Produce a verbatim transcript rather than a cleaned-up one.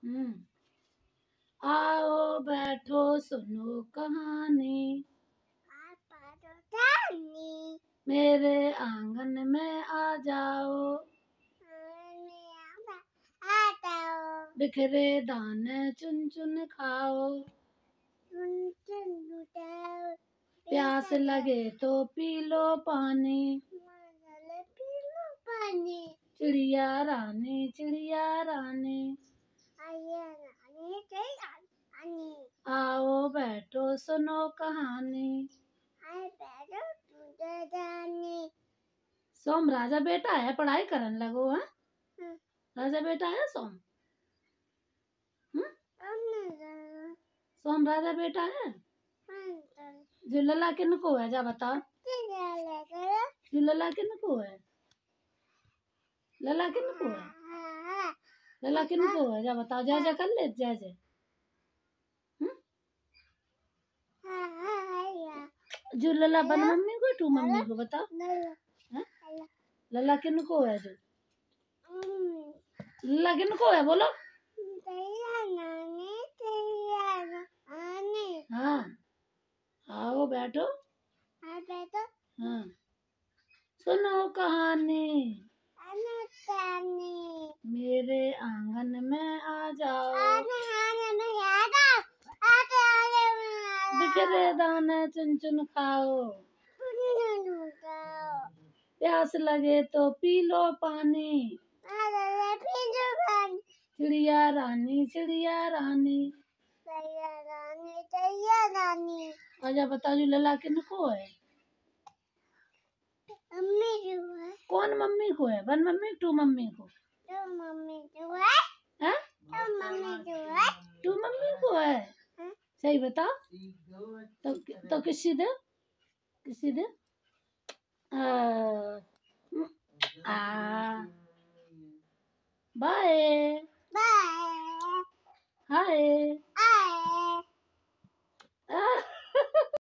हम्म आओ बैठो सुनो कहानी, मेरे आंगन में आ जाओ, बिखरे दाने चुन चुन खाओ, प्यास लगे तो पी लो पानी, चिड़िया रानी चिड़िया रानी, आओ बैठो सुनो कहानी। सोम राजा बेटा है, पढ़ाई करन लगो है। राजा बेटा है सोम। हम्म? सोम राजा बेटा है। जो लला किन को है जा बताओ। जो लला किन को है, लला किन को है, लला किन को है जा बताओ। जय जय कर ले, जय जय। जो लला बन मम्मी को टू मम्मी को बताओ। है? लला किन को है जो, लला किन को है बोलो। हाँ आओ बैठो। हाँ सुनो कहानी, मेरे आंगन में आ जाओ, बिखरे दाने चुन चुन खाओ, प्यास लगे तो पी लो पानी, चिड़िया रानी चिड़िया रानी। आजा बताओ जो लला किन को है। मम्मी जो है। कौन मम्मी को है, वन मम्मी टू मम्मी को। टू मम्मी जो है। हैं? टू मम्मी जो है। टू मम्मी को है। है? सही बताओ। तो तो किसी दे, किसी दे। आ बाय बाय हाय।